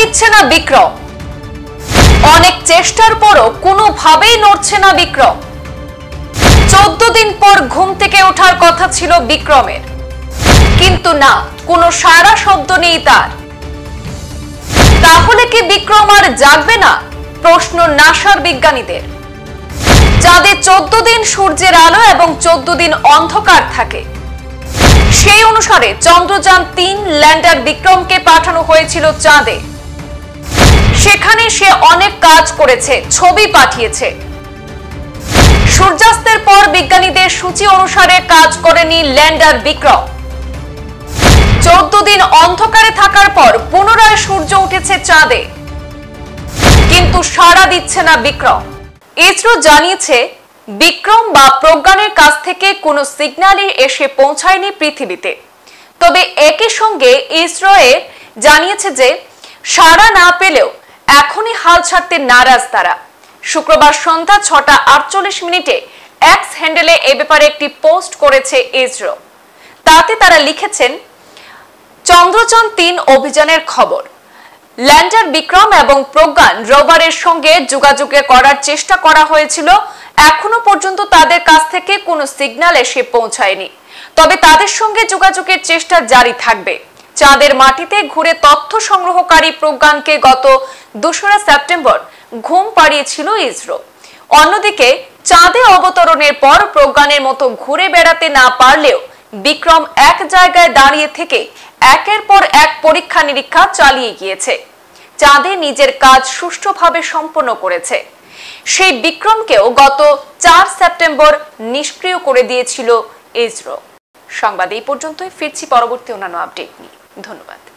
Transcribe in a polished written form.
দিচ্ছে না বিক্রম। অনেক চেষ্টার পরও কোনোভাবেই নড়ছে না বিক্রম। 14 দিন পর ঘুম থেকে ওঠার কথা ছিল বিক্রমের, কিন্তু না, কোনো সাড়া শব্দ নেই তার। তাহলে কি বিক্রম আর জাগবে না? প্রশ্ন নাসার বিজ্ঞানীদের। চাঁদে 14 দিন সূর্যের আলো এবং 14 দিন অন্ধকার থাকে। সেই অনুসারে চন্দ্রযান-3 ল্যান্ডার বিক্রমকে পাঠানো হয়েছিল চাঁদে। সেখানে সে অনেক কাজ করেছে, ছবি পাঠিয়েছে। সূর্যাস্তের পর বিজ্ঞানীদের সূচি অনুসারে কাজ করেনি ল্যান্ডার বিক্রম। 14 দিন অন্ধকারে থাকার পর পুনরায় সূর্য উঠেছে চাঁদে, কিন্তু সাড়া দিচ্ছে না বিক্রম। ইসরো জানিয়েছে বিক্রম বা প্রজ্ঞানের কাছ থেকে কোনো সিগন্যালই এসে পৌঁছায়নি পৃথিবীতে। তবে একই সঙ্গে ইসরো জানিয়েছে যে সাড়া না পেলেও এখনই হাল ছাড়তে নারাজ তারা। শুক্রবার সন্ধ্যা 6:48 এক্স হ্যান্ডেলে এ ব্যাপারে একটি পোস্ট করেছে ইসরো। তাতে তারা লিখেছেন, চন্দ্রযান-3 অভিযানের খবর। ল্যান্ডার বিক্রম এবং প্রজ্ঞান রোভারের সঙ্গে যোগাযোগ করার চেষ্টা করা হয়েছিল। এখনো পর্যন্ত তাদের কাছ থেকে কোনো সিগন্যাল এসে পৌঁছায়নি, তবে তাদের সঙ্গে যোগাযোগের চেষ্টা জারি থাকবে। চাঁদের মাটিতে ঘুরে তথ্য সংগ্রহকারী প্রজ্ঞানকে গত 2রা সেপ্টেম্বর ঘুম পাড়িয়েছিল ইসরো। অন্যদিকে চাঁদে অবতরণের পর প্রজ্ঞানের মতো ঘুরে বেড়াতে না পারলেও বিক্রম এক জায়গায় দাঁড়িয়ে থেকে একের পর এক পরীক্ষা নিরীক্ষা চালিয়ে গিয়েছে। চাঁদে নিজের কাজ সুষ্ঠুভাবে সম্পন্ন করেছে। সেই বিক্রমকেও গত 4 সেপ্টেম্বর নিষ্ক্রিয় করে দিয়েছিল ইসরো। সংবাদ এই পর্যন্তই। ফিরছি পরবর্তী অন্যান্য আপডেট নিয়ে। ধন্যবাদ।